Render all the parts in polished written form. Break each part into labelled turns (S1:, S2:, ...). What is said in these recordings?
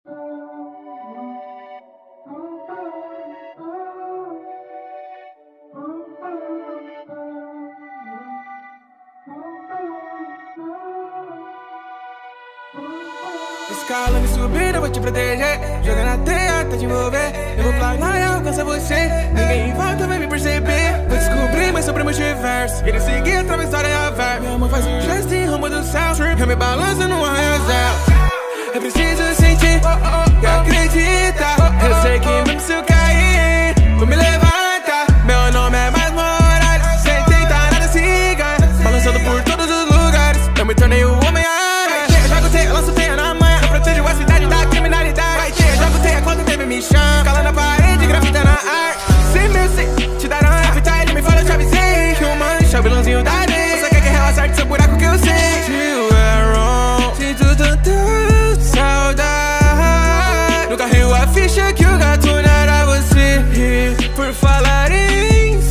S1: Escalando e subindo, eu vou te proteger. Jogando na teia até te envolver. Eu vou planar e alcançar você. Ninguém em volta vai me perceber. Vou descobrir mais sobre o multiverso. Ele seguir atravessar a ver. Meu amor faz um gesto em rumo do céu. Eu me balanço no arraial. Eu preciso sentir e acreditar. Eu sei que mesmo se eu cair, vou me levantar. Meu nome é mais moral. Sem tentar nada se engana. Balançando por todos os lugares. Eu me tornei o Homem-Aranha. Jogo teia, lanço teia na manhã. Eu protejo a cidade da criminalidade. Vai ter, jogo teia quando o me chama. Cala na parede, grafita na arte. Sem meu se te darão a fita. Ele me fala, eu te avisei. Que o mancha, o vilãozinho da areia. Você quer que relaxar de seu buraco que eu sei. Se é wrong, sinto tanta saudade. Nunca riu a ficha que o gato não era você. E por falar em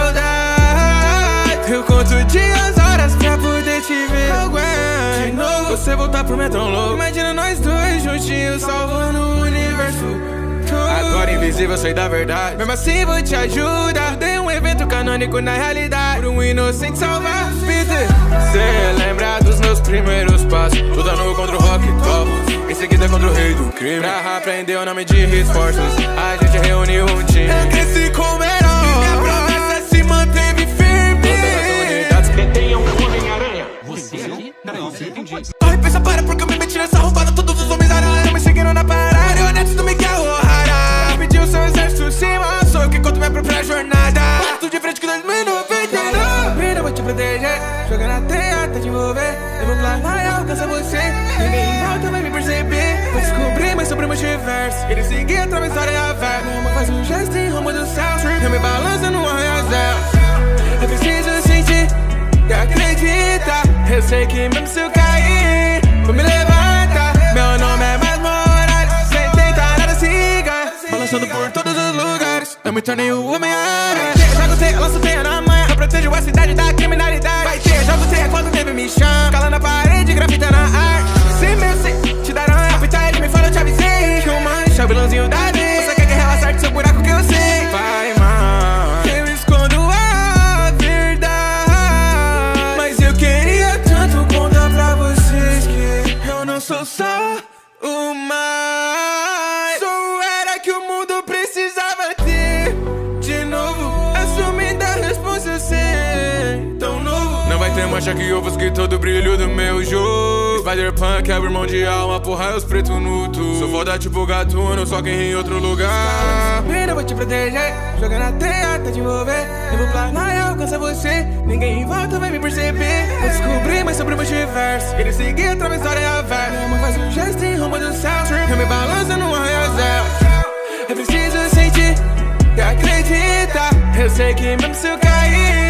S1: saudade, eu conto dias, horas pra poder te ver. De novo, você voltar pro mim é tão louco. Imagina nós dois juntinhos salvando o universo. Agora invisível, sei da verdade. Mesmo assim vou te ajudar. Dei um evento canônico na realidade. Por um inocente salvar Peter. Cê lembra dos meus primeiros passos? Lutando contra o rock top. Em seguida contra o rei do crime. Pra aprender o nome de 𝗏𝗴𝗏. A gente reuniu um time. Eu cresci como herói. Minha promessa se manteve firme. Todas as unidades detenham o Homem-Aranha.
S2: Você aqui? Não, você entendi.
S1: Corre, pensa, para, porque eu me meti nessa roubada. Todos os Homens-Aranha me seguiram na parada. Marionetes do Miguel O'Hara. Pediu seu exército cima. Sou eu que conto minha própria jornada. Bato de frente com 2099. Vida, vou te proteger. Jogando na teia até te envolver. Eu vou planar e alcançar você. Ninguém em volta vai me perceber. Vou descobrir mais sobre o multiverso. Ele seguir atravessar a ver. Meu amor faz um gesto em rumo do céu. Eu me balanço no arraial. Eu preciso sentir e acreditar. Eu sei que mesmo se eu cair, vou me levantar. Meu nome é mais moral. Sem tentar nada se engana. Balançando por todos os lugares. Eu me tornei o Homem-Aranha. Jogo teia, lanço teia na manhã. Eu protejo a cidade da criminalidade. Vai ter, jogo teia quando me chama. Cala na parede, grafita na arte. Sem meu se te darão a fita. Ele me fala, eu te avisei. Que o mancha, o vilãozinho da areia. Você quer que relaxar de seu buraco que eu sei. Vai, mano, eu escondo a verdade. Mas eu queria tanto contar pra vocês que eu não sou só o mais. Sou era que o mundo precisava ter. De novo, assumindo a responsa, eu sei. Tão novo. Não vai ter mancha que ofusque todo o brilho do meu jogo. 𝗏𝗏𝗴𝗏 quebra irmão de alma, porra, é os pretos no tu. Sou foda tipo gatuno, só quem ri em outro lugar. Vida, vou te proteger. Jogando na teia até te envolver. Eu vou planar e alcançar você. Ninguém em volta vai me perceber. Vou descobrir mais sobre o multiverso. Ele seguir atravessar a ver. Meu amor faz um gesto em rumo do céu. Eu me balanço no arraial. Eu preciso sentir e acreditar. Eu sei que mesmo se eu cair,